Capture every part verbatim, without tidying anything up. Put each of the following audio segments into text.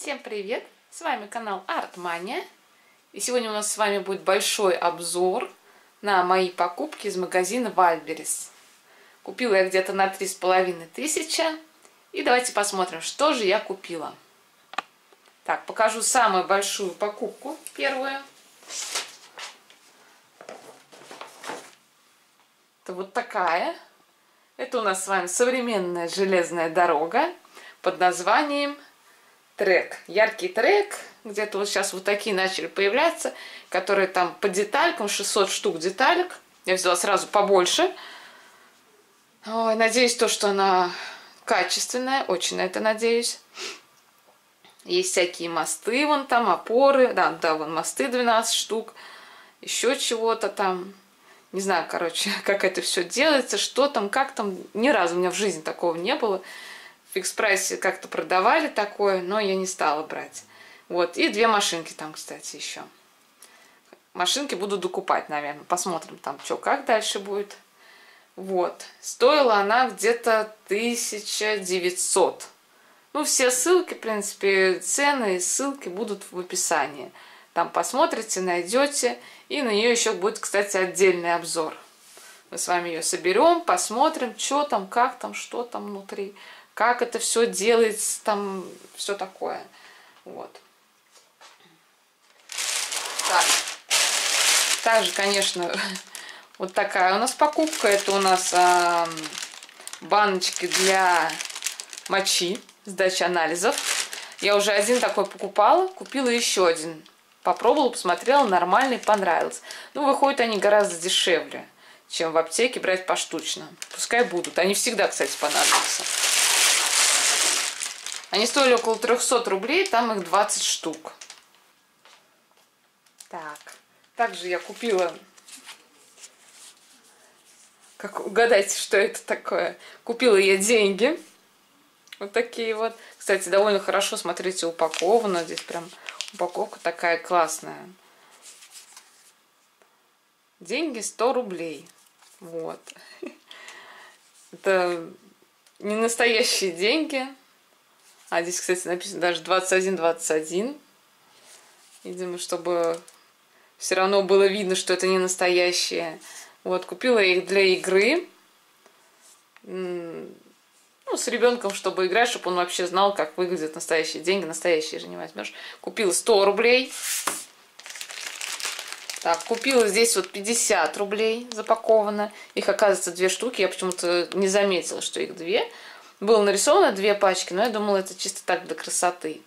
Всем привет! С вами канал Артмания. И сегодня у нас с вами будет большой обзор на мои покупки из магазина Вайлдберрис. Купила я где-то на три с половиной тысячи. И давайте посмотрим, что же я купила. Так, покажу самую большую покупку, первую. Это вот такая. Это у нас с вами современная железная дорога под названием Трек. Яркий трек. Где-то вот сейчас вот такие начали появляться, которые там по деталькам, шестьсот штук деталек. Я взяла сразу побольше. Ой, надеюсь, то, что она качественная. Очень на это надеюсь. Есть всякие мосты, вон там, опоры. Да, да, вон мосты двенадцать штук. Еще чего-то там. Не знаю, короче, как это все делается, что там, как там. Ни разу у меня в жизни такого не было. В фикс-прайсе как-то продавали такое, но я не стала брать. Вот, и две машинки там, кстати, еще. Машинки буду докупать, наверное. Посмотрим там, что, как дальше будет. Вот. Стоила она где-то тысяча девятьсот. Ну, все ссылки, в принципе, цены и ссылки будут в описании. Там посмотрите, найдете. И на нее еще будет, кстати, отдельный обзор. Мы с вами ее соберем, посмотрим, что там, как там, что там внутри. Как это все делается, там все такое. Вот. Так. Также, конечно, вот такая у нас покупка. Это у нас а, баночки для мочи, сдачи анализов. Я уже один такой покупала, купила еще один. Попробовала, посмотрела, нормальный, понравился. Ну, выходят они гораздо дешевле, чем в аптеке брать поштучно. Пускай будут. Они всегда, кстати, понадобятся. Они стоили около трёхсот рублей, там их двадцать штук. Так. Также я купила... Как угадайте, что это такое? Купила я деньги. Вот такие вот. Кстати, довольно хорошо, смотрите, упаковано. Здесь прям упаковка такая классная. Деньги сто рублей. Вот. Это не настоящие деньги. А здесь, кстати, написано даже двадцать один двадцать один. Видимо, чтобы все равно было видно, что это не настоящие. Вот, купила я их для игры. Ну, с ребенком, чтобы играть, чтобы он вообще знал, как выглядят настоящие деньги. Настоящие же не возьмешь. Купила сто рублей. Так, купила здесь вот пятьдесят рублей запаковано. Их, оказывается, две штуки. Я почему-то не заметила, что их две. Было нарисовано две пачки, но я думала, это чисто так для красоты.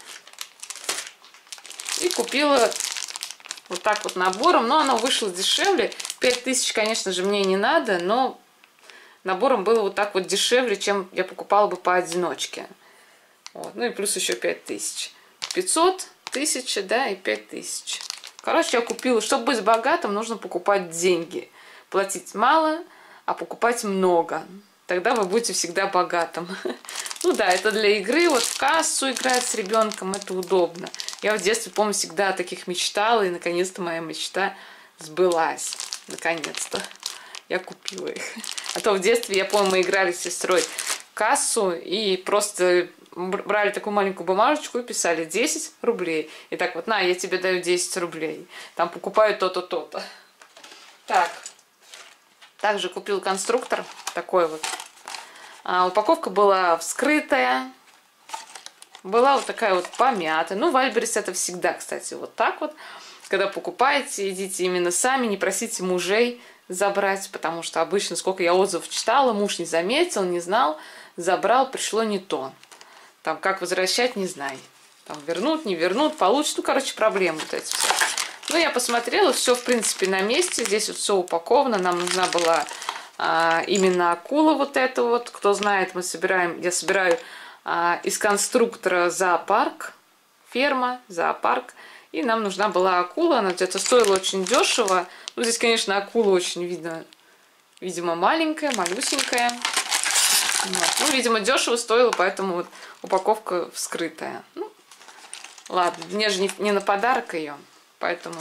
И купила вот так вот набором. Но оно вышло дешевле. пять тысяч, конечно же, мне не надо, но набором было вот так вот дешевле, чем я покупала бы поодиночке. Вот. Ну и плюс еще пять тысяч. пятьсот, тысяча, да, и пять тысяч. Короче, я купила, чтобы быть богатым, нужно покупать деньги. Платить мало, а покупать много. Тогда вы будете всегда богатым. Ну да, это для игры, вот в кассу играть с ребенком, это удобно. Я в детстве, помню, всегда о таких мечтала, и наконец-то моя мечта сбылась. Наконец-то. Я купила их. А то в детстве, я помню, мы играли с сестрой в кассу и просто брали такую маленькую бумажечку и писали десять рублей. И так вот, на, я тебе даю десять рублей. Там покупаю то-то, то-то. Так. Также купил конструктор такой вот. А, упаковка была вскрытая. Была вот такая вот помятая. Ну, Вайлдберрис это всегда, кстати, вот так вот. Когда покупаете, идите именно сами, не просите мужей забрать, потому что обычно, сколько я отзывов читала, муж не заметил, не знал, забрал, пришло не то. Там, как возвращать, не знаю. Там, вернут, не вернут, получат. Ну, короче, проблемы вот эти все. Ну, я посмотрела, все, в принципе, на месте. Здесь вот все упаковано. Нам нужна была а, именно акула вот эта вот. Кто знает, мы собираем, я собираю а, из конструктора зоопарк, ферма, зоопарк. И нам нужна была акула. Она где-то стоила очень дешево. Ну, здесь, конечно, акула очень видно, видимо, маленькая, малюсенькая. Вот. Ну, видимо, дешево стоило, поэтому вот упаковка вскрытая. Ну, ладно, мне же не, не на подарок ее. Поэтому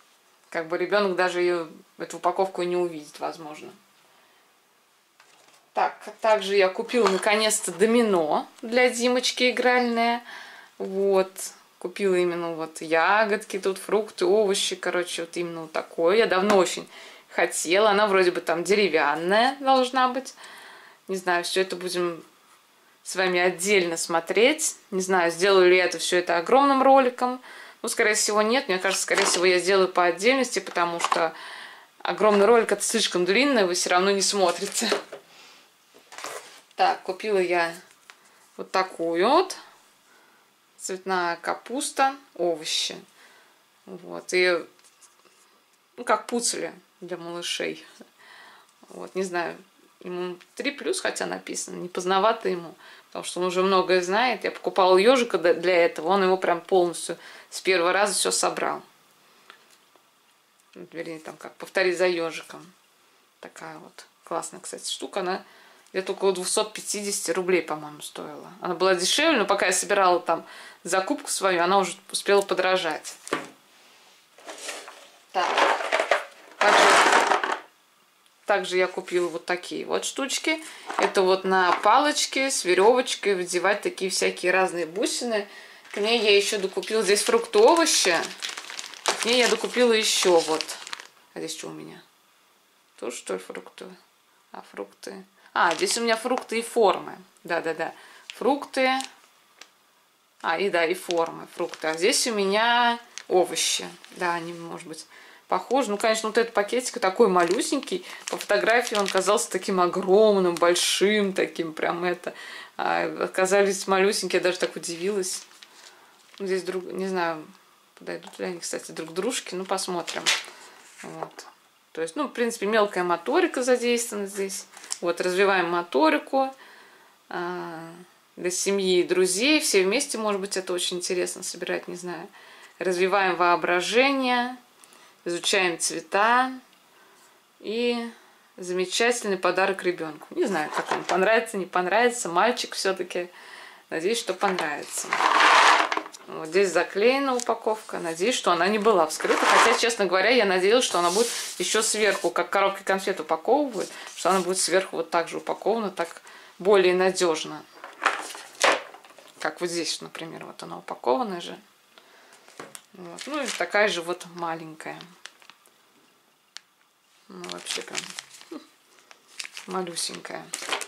как бы ребенок даже ее, эту упаковку не увидит, возможно. Так, также я купила наконец-то домино для Димочки игральное. Вот. Купила именно вот ягодки, тут фрукты, овощи. Короче, вот именно вот такое. Я давно очень хотела. Она вроде бы там деревянная должна быть. Не знаю, все это будем с вами отдельно смотреть. Не знаю, сделаю ли я это все это огромным роликом. Ну, скорее всего, нет. Мне кажется, скорее всего, я сделаю по отдельности, потому что огромный ролик это слишком длинный, вы все равно не смотрите. Так, купила я вот такую вот. Цветная капуста, овощи. Вот, и ну, как пуцели для малышей. Вот, не знаю, ему три плюс, хотя написано, не поздновато ему, потому что он уже многое знает. Я покупала ежика для этого, он его прям полностью с первого раза все собрал. Вернее, там как, повтори за ежиком. Такая вот классная, кстати, штука. Она где-то около двухсот пятидесяти рублей, по-моему, стоила. Она была дешевле, но пока я собирала там закупку свою, она уже успела подорожать. Так. Также, также я купила вот такие вот штучки. Это вот на палочке с веревочкой вдевать такие всякие разные бусины. К ней я еще докупила здесь фрукты, овощи. К ней я докупила еще вот. А здесь что у меня? Тоже что ли фрукты? А фрукты... А, здесь у меня фрукты и формы. Да-да-да. Фрукты. А, и да, и формы. Фрукты. А здесь у меня овощи. Да, они, может быть, похожи. Ну, конечно, вот этот пакетик такой малюсенький. По фотографии он казался таким огромным, большим, таким прям это. А оказались малюсенькие, я даже так удивилась. Здесь, друг, не знаю, подойдут ли они, кстати, друг к дружке. Ну, посмотрим. Вот. То есть, ну, в принципе, мелкая моторика задействована здесь. Вот, развиваем моторику а, для семьи и друзей. Все вместе, может быть, это очень интересно собирать, не знаю. Развиваем воображение, изучаем цвета. И замечательный подарок ребенку. Не знаю, как он понравится, не понравится. Мальчик все-таки. Надеюсь, что понравится. Вот здесь заклеена упаковка. Надеюсь, что она не была вскрыта. Хотя, честно говоря, я надеялась, что она будет еще сверху, как коробки конфет упаковывают, что она будет сверху вот так же упакована, так более надежно. Как вот здесь, например, вот она упакована же. Вот. Ну и такая же вот маленькая. Ну, вообще прям малюсенькая.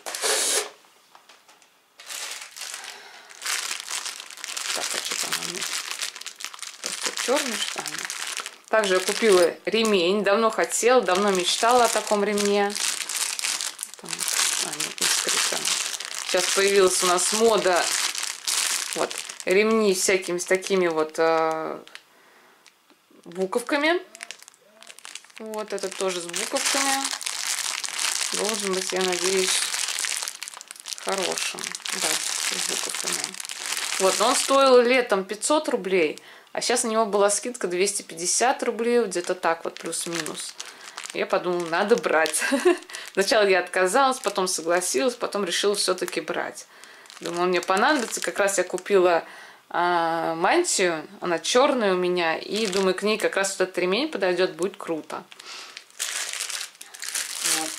Так, а что там у меня? Просто черный штаны. Также я купила ремень. Давно хотела, давно мечтала о таком ремне. Там, а, нет, не скрыто. Сейчас появилась у нас мода. Вот, ремни всякими с такими вот э, буковками. Вот, этот тоже с буковками. Должен быть, я надеюсь, хорошим. Да, с буковками. Вот, он стоил летом пятьсот рублей, а сейчас на него была скидка двести пятьдесят рублей, где-то так вот, плюс-минус. Я подумала, надо брать. Сначала я отказалась, потом согласилась, потом решила все-таки брать. Думаю, он мне понадобится. Как раз я купила а, мантию, она черная у меня, и думаю, к ней как раз вот этот ремень подойдет, будет круто. Вот.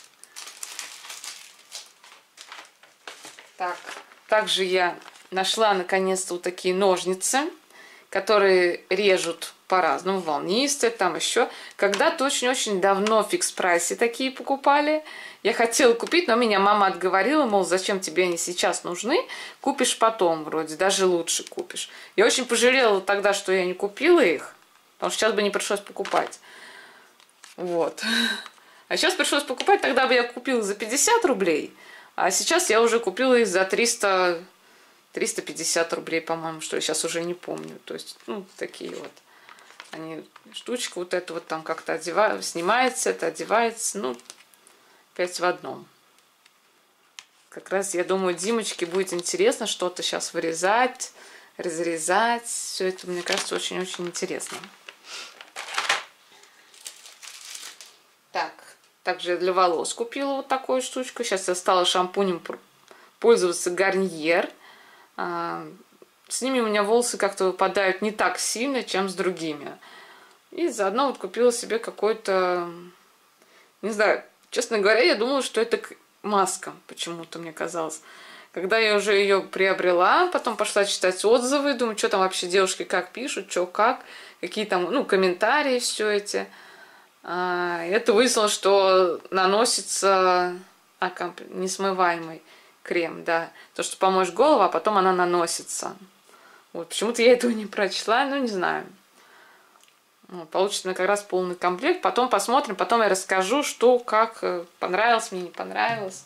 Так, также я нашла наконец-то вот такие ножницы, которые режут по-разному, волнистые, там еще. Когда-то очень-очень давно в фикс прайсе такие покупали. Я хотела купить, но меня мама отговорила, мол, зачем тебе они сейчас нужны, купишь потом вроде, даже лучше купишь. Я очень пожалела тогда, что я не купила их, потому что сейчас бы не пришлось покупать. Вот. А сейчас пришлось покупать, тогда бы я купила за пятьдесят рублей, а сейчас я уже купила их за триста, триста пятьдесят рублей, по-моему, что я сейчас уже не помню. То есть, ну, такие вот. Они, штучка вот эта вот там как-то одевается, снимается, это одевается, ну, пять в одном. Как раз, я думаю, Димочке будет интересно что-то сейчас вырезать, разрезать. Все это, мне кажется, очень-очень интересно. Так, также я для волос купила вот такую штучку. Сейчас я стала шампунем пользоваться Гарниер. С ними у меня волосы как-то выпадают не так сильно, чем с другими. И заодно вот купила себе какой-то, не знаю, честно говоря, я думала, что это маска, почему-то мне казалось. Когда я уже ее приобрела, потом пошла читать отзывы, думаю, что там вообще девушки как пишут, что как, какие там, ну, комментарии, все эти. А, это выяснилось, что наносится а, комп... несмываемый крем, да. То, что помоешь голову, а потом она наносится. Вот, почему-то я этого не прочла, ну, не знаю. Вот, получится мне как раз полный комплект. Потом посмотрим, потом я расскажу, что, как, понравилось мне, не понравилось.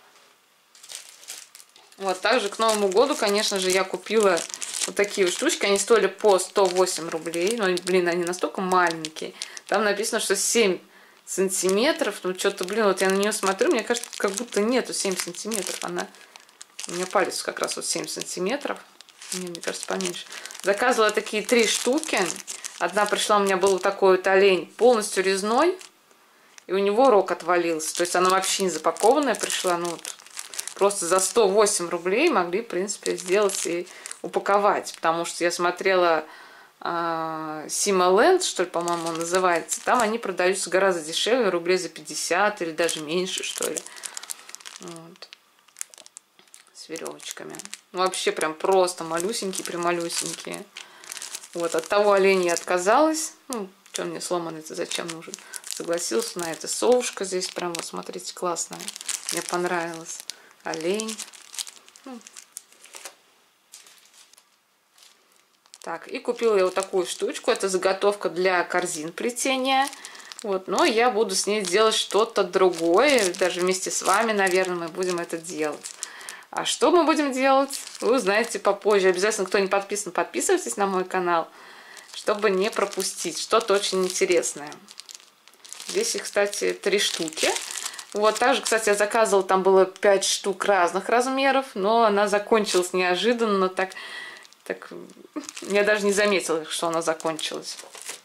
Вот, также к Новому году, конечно же, я купила вот такие вот штучки. Они стоили по сто восемь рублей. Но, блин, они настолько маленькие. Там написано, что семь сантиметров. Ну, что-то, блин, вот я на нее смотрю, мне кажется, как будто нету семь сантиметров. Она... У меня палец как раз вот семь сантиметров. Мне, мне кажется, поменьше. Заказывала такие три штуки. Одна пришла, у меня был вот такой вот олень, полностью резной. И у него рог отвалился. То есть она вообще не запакованная пришла. Ну, вот, просто за сто восемь рублей могли, в принципе, сделать и упаковать. Потому что я смотрела э, Сималенд, что ли, по-моему, он называется. Там они продаются гораздо дешевле, рублей за пятьдесят или даже меньше, что ли. Вот. С веревочками. Ну, вообще прям просто малюсенькие, прималюсенькие. Вот, от того оленя я отказалась. Ну, что мне сломанный-то зачем нужен? Согласился на это. Совушка здесь прям, вот, смотрите, классная. Мне понравилось. Олень. Ну. Так, и купила я вот такую штучку. Это заготовка для корзин плетения. Вот, но я буду с ней делать что-то другое. Даже вместе с вами, наверное, мы будем это делать. А что мы будем делать, вы узнаете попозже. Обязательно, кто не подписан, подписывайтесь на мой канал, чтобы не пропустить. Что-то очень интересное. Здесь их, кстати, три штуки. Вот, также, кстати, я заказывала, там было пять штук разных размеров, но она закончилась неожиданно. Так, так, я даже не заметила, что она закончилась.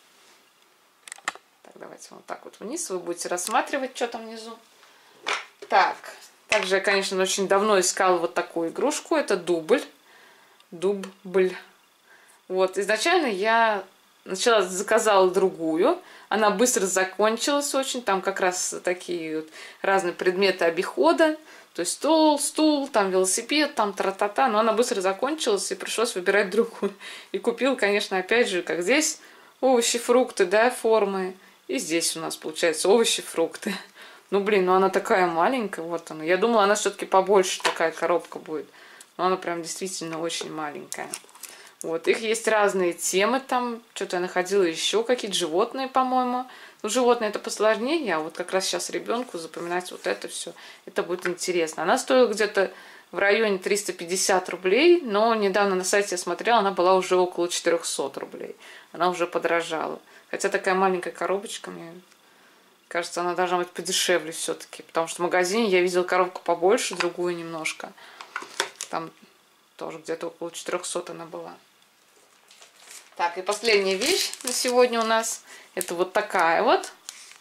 Так, давайте вот так вот вниз. Вы будете рассматривать, что там внизу. Так. Также я, конечно, очень давно искала вот такую игрушку. Это дубль. Дубль. Вот. Изначально я начала, заказала другую. Она быстро закончилась очень. Там как раз такие вот разные предметы обихода. То есть стол, стул, там велосипед, там тра-та-та. Но она быстро закончилась, и пришлось выбирать другую. И купила, конечно, опять же, как здесь, овощи, фрукты, да, формы. И здесь у нас, получается, овощи, фрукты. Ну, блин, ну она такая маленькая, вот она. Я думала, она все-таки побольше такая коробка будет. Но она прям действительно очень маленькая. Вот, их есть разные темы там. Что-то я находила еще какие-то животные, по-моему. Ну, животные это посложнее, а вот как раз сейчас ребенку запоминать вот это все. Это будет интересно. Она стоила где-то в районе триста пятьдесят рублей, но недавно на сайте я смотрела, она была уже около четырёхсот рублей. Она уже подорожала. Хотя такая маленькая коробочка мне... Кажется, она должна быть подешевле все-таки. Потому что в магазине я видела коробку побольше, другую немножко. Там тоже где-то около четырёхсот она была. Так, и последняя вещь на сегодня у нас. Это вот такая вот.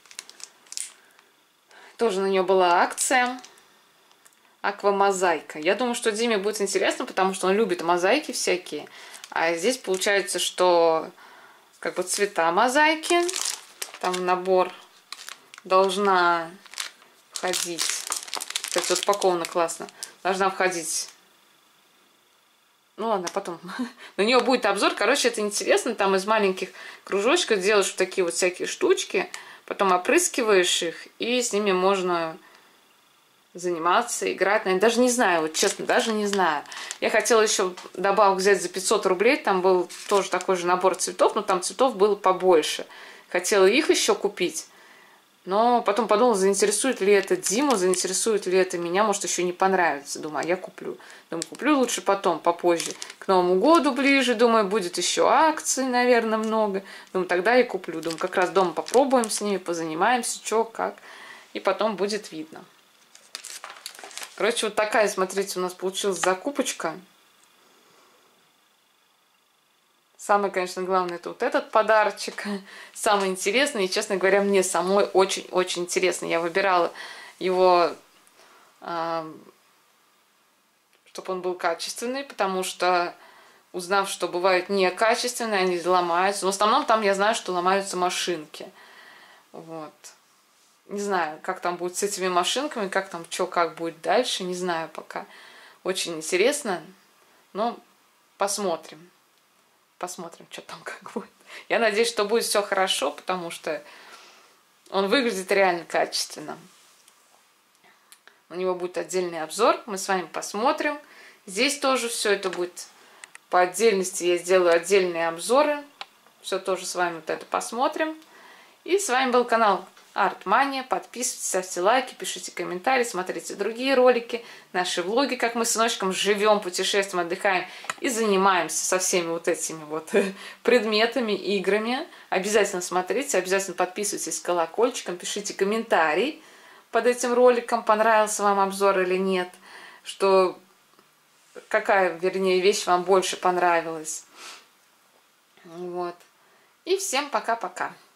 Тоже на нее была акция. Аквамозаика. Я думаю, что Диме будет интересно, потому что он любит мозаики всякие. А здесь получается, что как бы цвета мозаики. Там набор... Должна входить, кстати, упакована классно, должна входить, ну ладно, потом, на нее будет обзор, короче, это интересно, там из маленьких кружочков делаешь вот такие вот всякие штучки, потом опрыскиваешь их, и с ними можно заниматься, играть, я даже не знаю, вот честно, даже не знаю. Я хотела еще добавок взять за пятьсот рублей, там был тоже такой же набор цветов, но там цветов было побольше, хотела их еще купить. Но потом подумала, заинтересует ли это Диму, заинтересует ли это меня, может, еще не понравится. Думаю, а я куплю. Думаю, куплю лучше потом, попозже. К Новому году ближе, думаю, будет еще акций, наверное, много. Думаю, тогда я куплю. Думаю, как раз дома попробуем с ними, позанимаемся, что, как. И потом будет видно. Короче, вот такая, смотрите, у нас получилась закупочка. Самое, конечно, главное, это вот этот подарочек. Самый интересный. И, честно говоря, мне самой очень-очень интересно. Я выбирала его, э, чтобы он был качественный, потому что, узнав, что бывают некачественные, они ломаются. Но в основном там я знаю, что ломаются машинки. Вот. Не знаю, как там будет с этими машинками, как там, что, как будет дальше, не знаю пока. Очень интересно, но посмотрим. Посмотрим, что там как будет. Я надеюсь, что будет все хорошо, потому что он выглядит реально качественно. У него будет отдельный обзор, мы с вами посмотрим. Здесь тоже все это будет по отдельности, я сделаю отдельные обзоры. Все тоже с вами вот это посмотрим. И с вами был канал Артмания. Подписывайтесь, ставьте лайки, пишите комментарии, смотрите другие ролики, наши влоги, как мы с сыночком живем, путешествуем, отдыхаем и занимаемся со всеми вот этими вот предметами, играми. Обязательно смотрите, обязательно подписывайтесь с колокольчиком, пишите комментарий под этим роликом, понравился вам обзор или нет, что какая, вернее, вещь вам больше понравилась. Вот. И всем пока-пока.